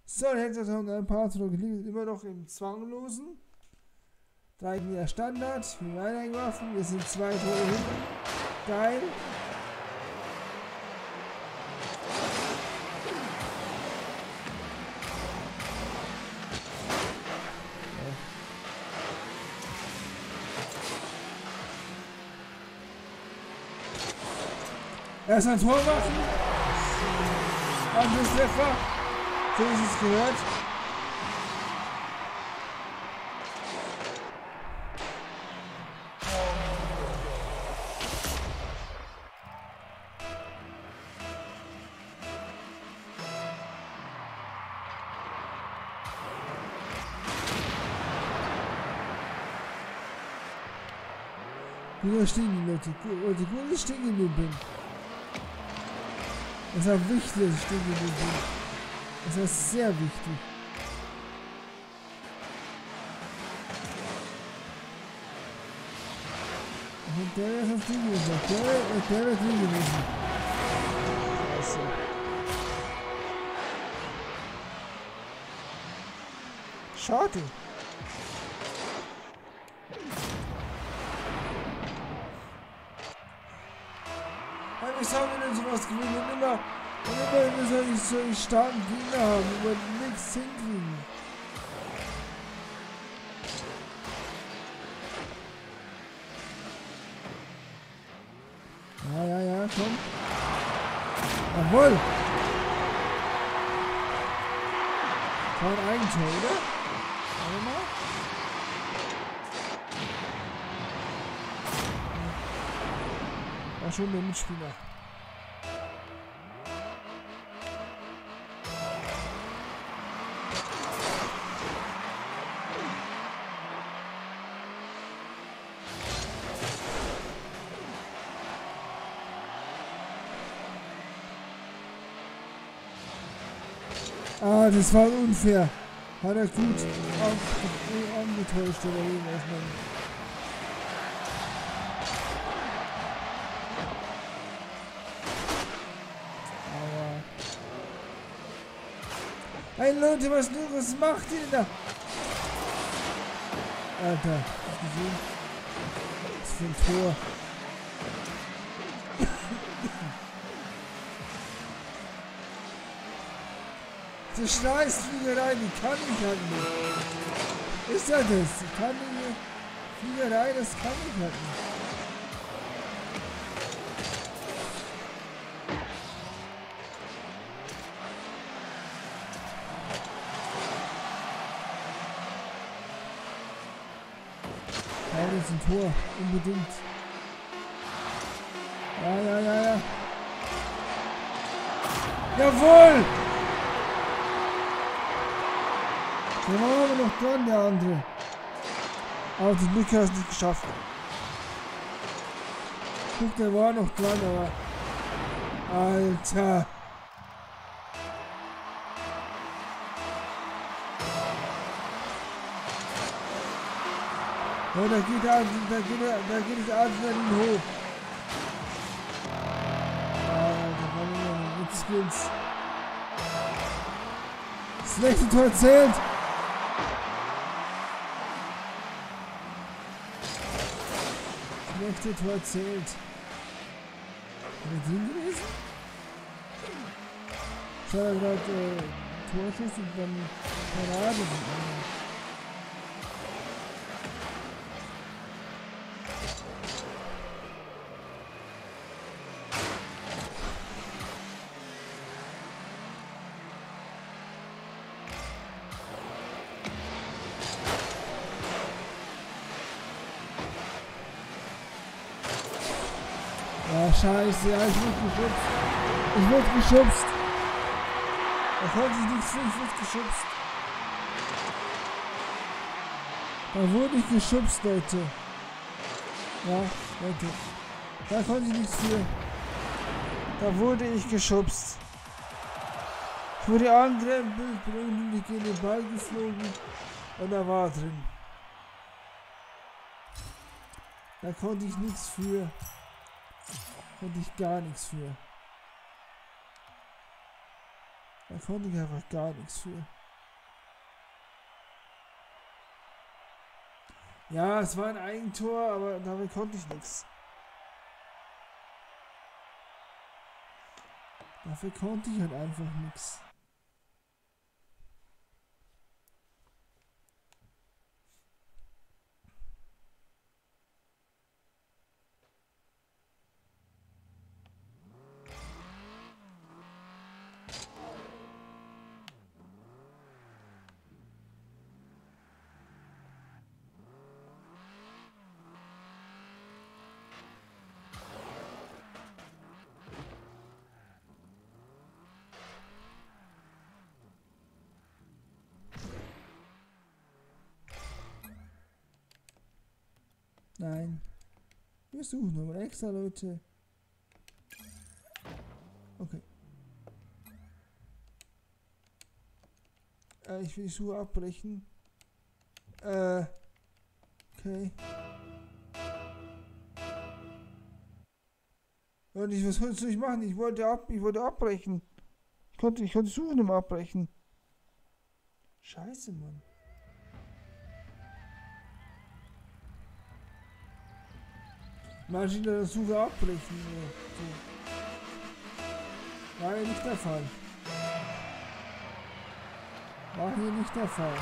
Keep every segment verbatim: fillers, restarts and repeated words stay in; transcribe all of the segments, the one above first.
So, jetzt haben ein paar liegen immer noch im Zwanglosen. Drei Meter Standard, wir weitergeworfen, wir sind zwei Tore hinten. Geil. Erst ein Tor machen. Anschlusstreffer. So ist es gehört. Gut stehen, Leute. Leute, gut stehen geblieben bin. Das ist auch wichtig, dass ich stehen geblieben bin. Das ist sehr wichtig. Und der ist das Ding gewesen. Der, der wird drin gewesen. Scheiße. Schade. Wir sollen denn sowas gewinnen und immer, und immer, immer soll ich so einen starken Gegner haben, aber nichts hinkriegen. Ja, ja, ja, komm. Jawohl! Das war ein Eigentor, oder? Warte mal. War schon der Mitspieler. Ah, das war unfair. Hat er gut angetäuscht oder irgendwas. Hey Leute, was, was macht ihr denn da? Alter, hast du gesehen? Was für ein Tor. Die Scheißfliegerei, die kann ich halt nicht. Ist ja das? Die kann die Fliegerei, das kann ich halt nicht. Ja, das ist ein Tor, unbedingt. Ja, ja, ja, ja. Jawohl! Der war aber noch dran, der andere. Aber zum Glück hat er es nicht geschafft. Guck, der war noch dran, aber... Alter! Ja, da geht der, da geht der, da geht der Adrenalin hoch. Ah, da war nur mit Skills. Das nächste Tor zählt. Das nächste Tor zählt. War der drin gewesen? Ich habe gerade äh, Torschuss und dann Parade. Ja, scheiße, ja, ich wurde geschubst. Ich wurde geschubst. Da konnte ich nichts für, ich wurde geschubst. Da wurde ich geschubst, Leute. Ja, Leute. Da konnte ich nichts für. Da wurde ich geschubst. Ich wurde angerempelt, bin ich in den Ball geflogen und da war er drin. Da konnte ich nichts für. Konnte ich gar nichts für. Da konnte ich einfach gar nichts für. Ja, es war ein Eigentor, aber damit konnte ich nichts. Dafür konnte ich halt einfach nichts. Nein. Wir suchen nochmal extra Leute. Okay. Äh, ich will die Suche abbrechen. Äh. Okay. Und ich, was soll ich machen? Ich wollte ab, ich wollte abbrechen. Ich konnte, ich konnte die Suche nicht mehr abbrechen. Scheiße, Mann. Manche in der Suche abbrechen. So. War ja nicht der Fall. War hier nicht der Fall.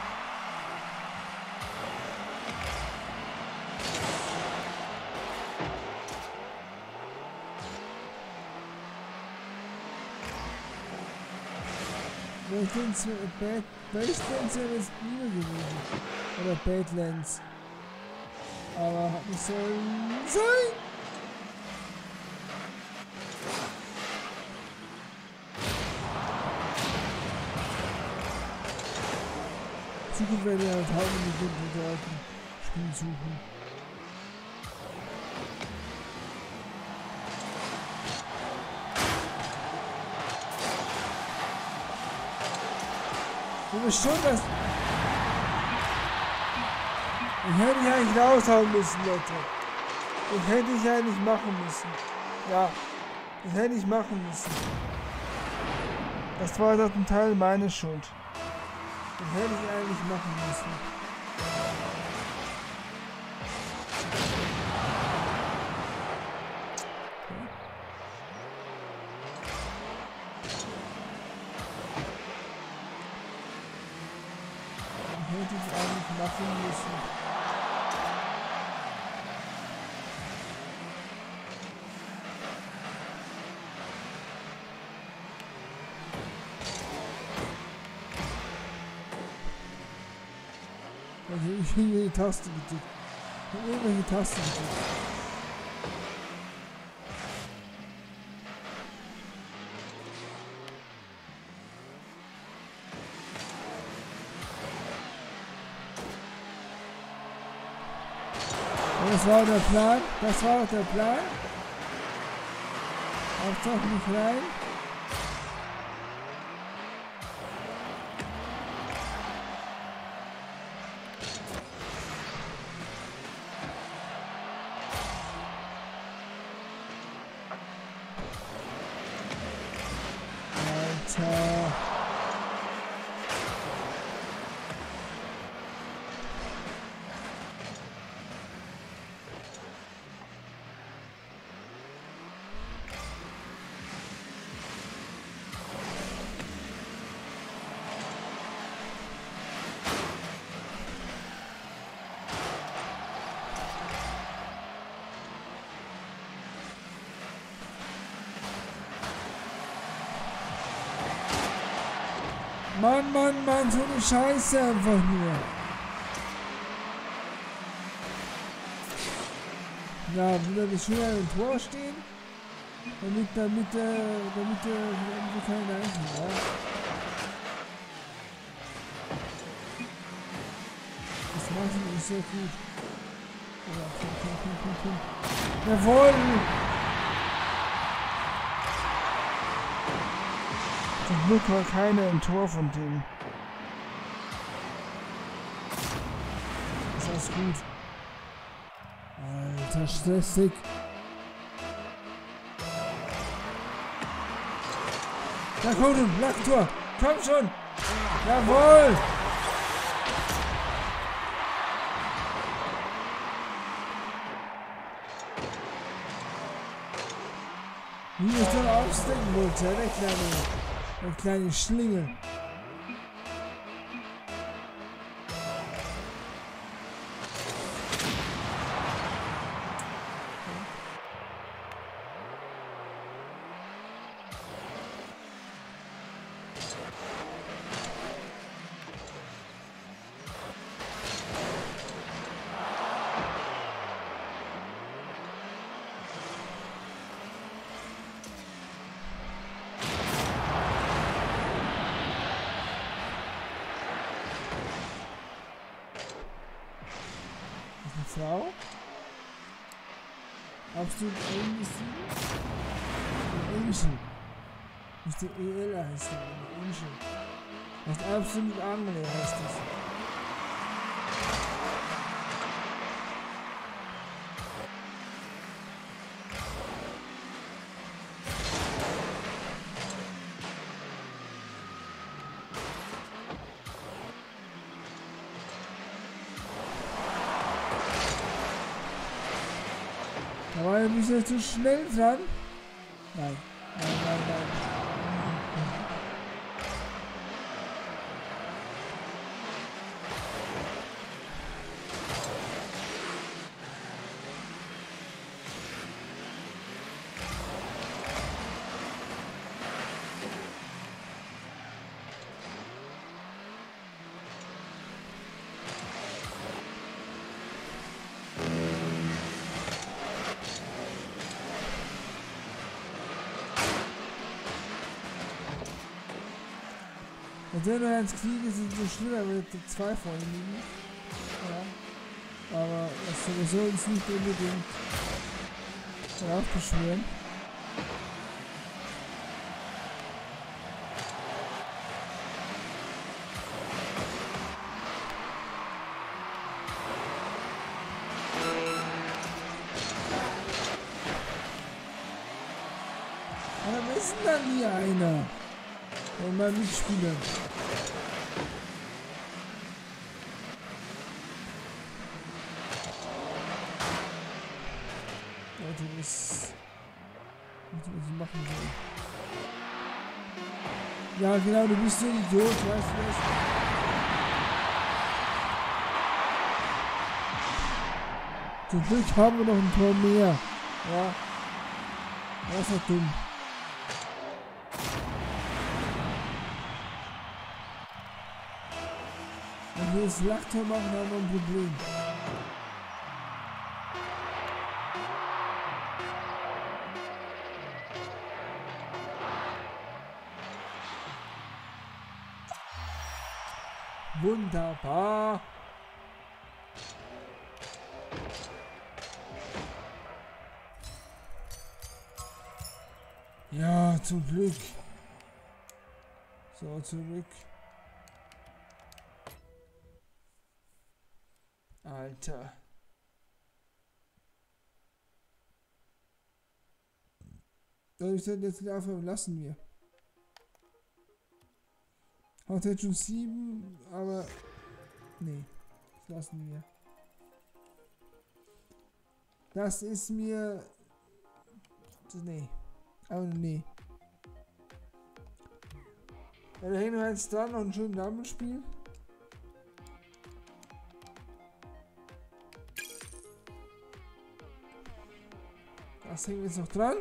Baselands wäre jetzt lieber gewesen. Oder Badlands. Aber hat nicht sollen sein. Zukunft werde ich halt halbe Minuten bedeuten. Spiel suchen. Du bist schon das. Ich hätte ich eigentlich raushauen müssen, Leute. Das hätte ich eigentlich machen müssen. Ja, das hätte ich machen müssen. Das war doch ein Teil meiner Schuld. Das hätte ich eigentlich machen müssen. Hätte ich eigentlich machen müssen. Also ich habe irgendwelche Taste gedrückt. Ich habe irgendwelche Taste gedrückt. Das war der Plan. Das war der Plan. Hauptsache nicht rein. Alter. Mann, Mann, Mann, so eine Scheiße einfach nur. Ja, will er nicht schon an dem Tor stehen? Damit, damit, äh, damit, äh, damit wir keinen erreichen, ja. Das macht ihn nicht sehr gut. Ja, komm, komm, komm, komm, komm. Jawohl! Zum Glück war keiner im Tor von denen. Das ist gut. Alter, stressig. Da kommt ein Lacktor. Komm schon. Wie ich dann aufstecken wollte, der kleine, der kleine Schlingel. Frau? Absolut ähnlich. Ähnlichen. Nicht der E L heißt der, der Ähnlichen. Das ist absolut Angler heißt das. Da war ich nicht zu schnell dran. Nein, nein, nein, nein. Wenn wir ins Krieg ist, ist es so schlimmer, wenn zwei vorne liegen. Ja. Aber das soll uns nicht unbedingt heraufbeschwören. Aber wir sind da nie einer. Wenn wir nicht spielen. Leute, das... Was ich machen soll. Ja, genau, du bist so ein Idiot, weißt du das? Zum Glück haben wir noch ein Tor mehr. Ja. Das ist doch dumm. Wenn wir das Lachtor machen, haben wir ein Problem. Wunderbar. Ja, zum Glück. So, zurück. Alter. Soll ich das jetzt einfach lassen wir? Hat jetzt schon sieben, aber nee, das lassen wir. Das ist mir nee, aber nee. Ja, da hängen wir jetzt dran noch einen schönen Damenspiel. Das hängen wir jetzt noch dran.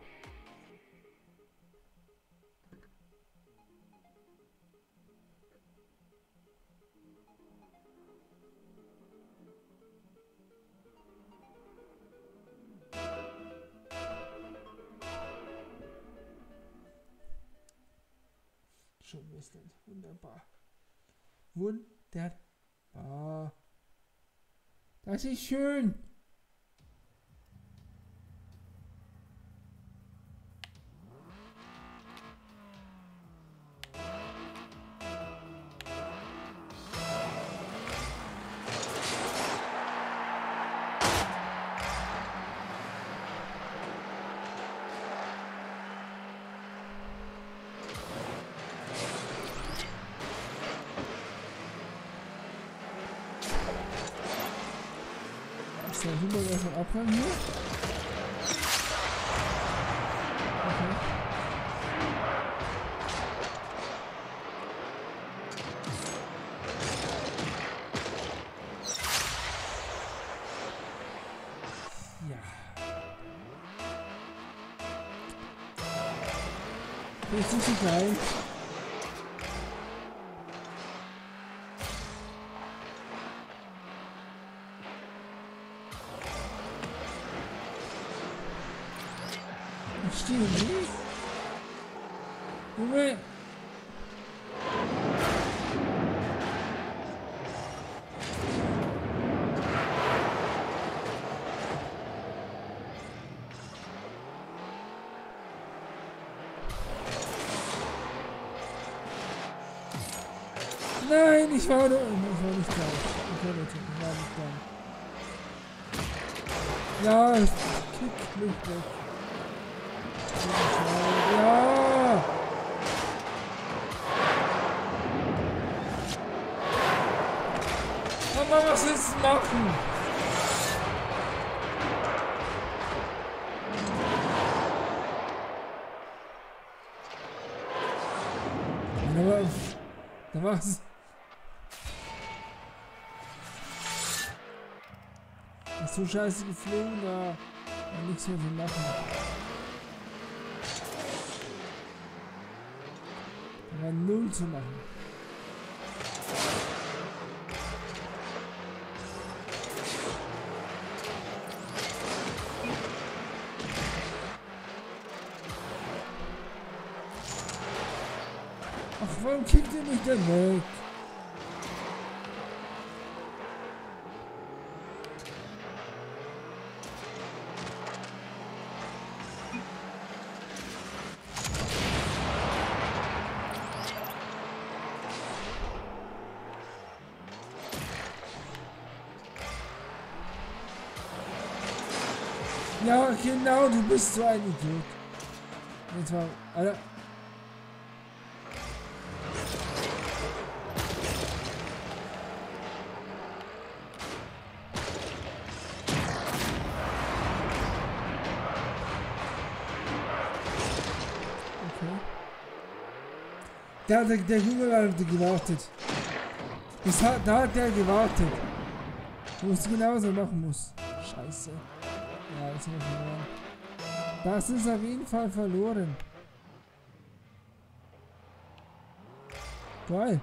Schön ist das. Wunderbar. Wunderbar. Das ist schön. So, super, erstmal abfangen hier. Jetzt sind sie klein. Ich stehe nicht. Junge. Nein, ich war, ich war nicht da. Okay, Leute, ich war nicht da. Ja, kick mich weg. Ja! Mama, was willst du machen? Aber da war's. Das ist so scheiße geflogen, da war nichts mehr zu machen. Da war null zu machen. Ach, warum kickt ihr mich denn weg? Ja, genau, du bist so ein Idiot. Jetzt mal, Alter. Okay. Da hat der, der Junge hat gewartet. Das hat, da hat der gewartet. Wo es genauso machen muss. Scheiße. Ja, jetzt haben wir verloren. Das ist auf jeden Fall verloren. Geil.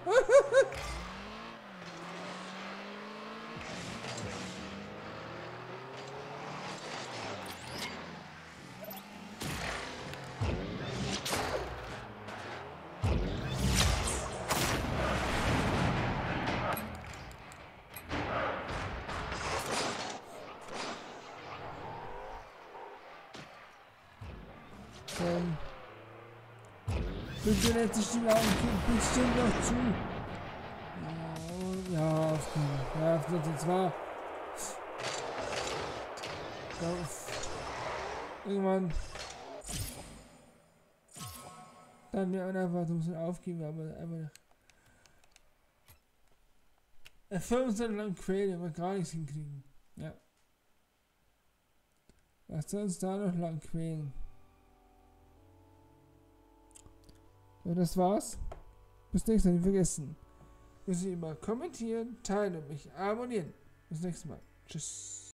Ähm, bitte letzte Stimme auf, bitte noch zu. Ja, ja, aufgeben. Ja, das war. Irgendwann. Dann wir einfach müssen aufgeben, aber einfach. Erfüllen uns dann lang quälen, aber gar nichts hinkriegen. Ja. Was soll uns da noch lang quälen? So, das war's. Bis nächstes Mal, nicht vergessen. Müssen Sie immer kommentieren, teilen und mich abonnieren. Bis nächstes Mal. Tschüss.